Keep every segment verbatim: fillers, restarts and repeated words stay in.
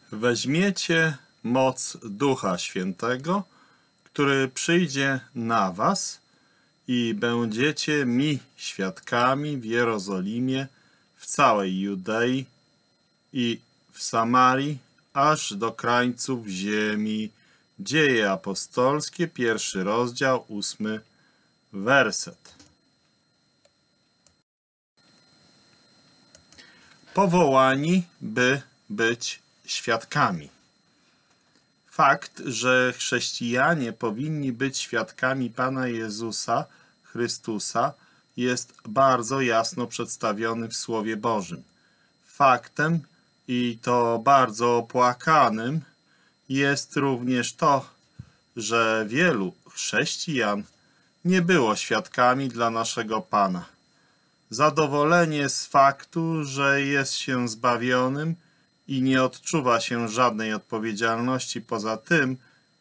Weźmiecie moc Ducha Świętego, który przyjdzie na was i będziecie mi świadkami w Jerozolimie, w całej Judei i w Samarii, aż do krańców ziemi. Dzieje apostolskie, pierwszy rozdział, ósmy werset. Powołani, by być świadkami. Fakt, że chrześcijanie powinni być świadkami Pana Jezusa Chrystusa, jest bardzo jasno przedstawiony w Słowie Bożym. Faktem, i to bardzo opłakanym, jest również to, że wielu chrześcijan nie było świadkami dla naszego Pana. Zadowolenie z faktu, że jest się zbawionym i nie odczuwa się żadnej odpowiedzialności poza tym,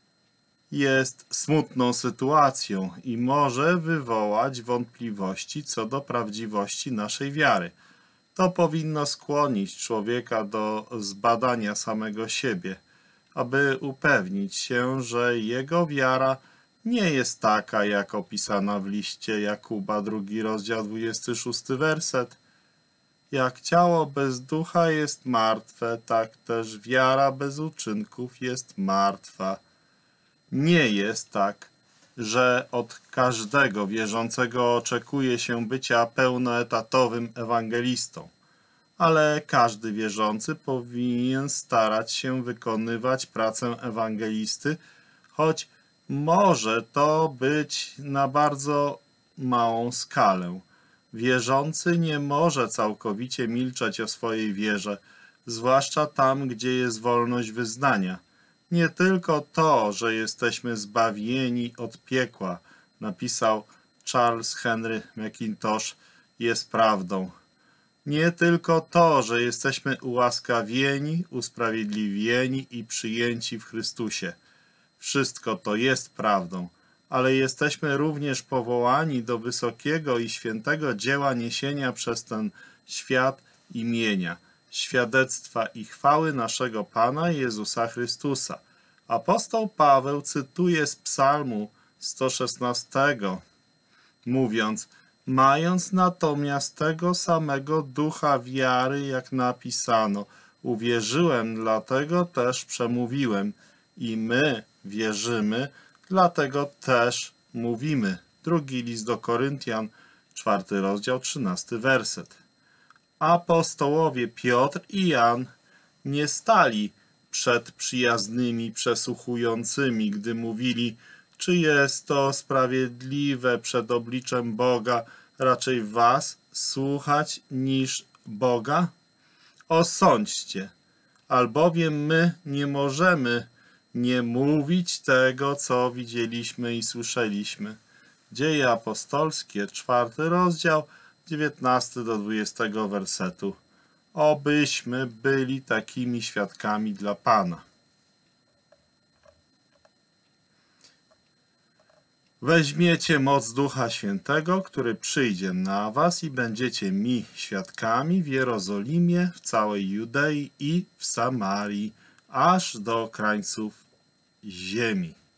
jest smutną sytuacją i może wywołać wątpliwości co do prawdziwości naszej wiary. To powinno skłonić człowieka do zbadania samego siebie, aby upewnić się, że jego wiara nie jest taka, jak opisana w liście Jakuba, drugi rozdział, dwudziesty szósty werset. Jak ciało bez ducha jest martwe, tak też wiara bez uczynków jest martwa. Nie jest tak, że od każdego wierzącego oczekuje się bycia pełnoetatowym ewangelistą, ale każdy wierzący powinien starać się wykonywać pracę ewangelisty, choć może to być na bardzo małą skalę. Wierzący nie może całkowicie milczeć o swojej wierze, zwłaszcza tam, gdzie jest wolność wyznania. Nie tylko to, że jesteśmy zbawieni od piekła, napisał Charles Henry Mackintosh, jest prawdą. Nie tylko to, że jesteśmy ułaskawieni, usprawiedliwieni i przyjęci w Chrystusie. Wszystko to jest prawdą, ale jesteśmy również powołani do wysokiego i świętego dzieła niesienia przez ten świat imienia, świadectwa i chwały naszego Pana Jezusa Chrystusa. Apostoł Paweł cytuje z Psalmu sto szesnastego, mówiąc: mając natomiast tego samego ducha wiary, jak napisano, uwierzyłem, dlatego też przemówiłem. I my wierzymy, dlatego też mówimy. Drugi list do Koryntian, czwarty rozdział, trzynasty werset. Apostołowie Piotr i Jan nie stali przed przyjaznymi przesłuchującymi, gdy mówili, czy jest to sprawiedliwe przed obliczem Boga raczej was słuchać niż Boga? Osądźcie, albowiem my nie możemy nie mówić tego, co widzieliśmy i słyszeliśmy. Dzieje apostolskie, czwarty rozdział, dziewiętnasty do dwudziestego wersetu. Obyśmy byli takimi świadkami dla Pana. Weźmiecie moc Ducha Świętego, który przyjdzie na was i będziecie mi świadkami w Jerozolimie, w całej Judei i w Samarii, aż do krańców ziemi.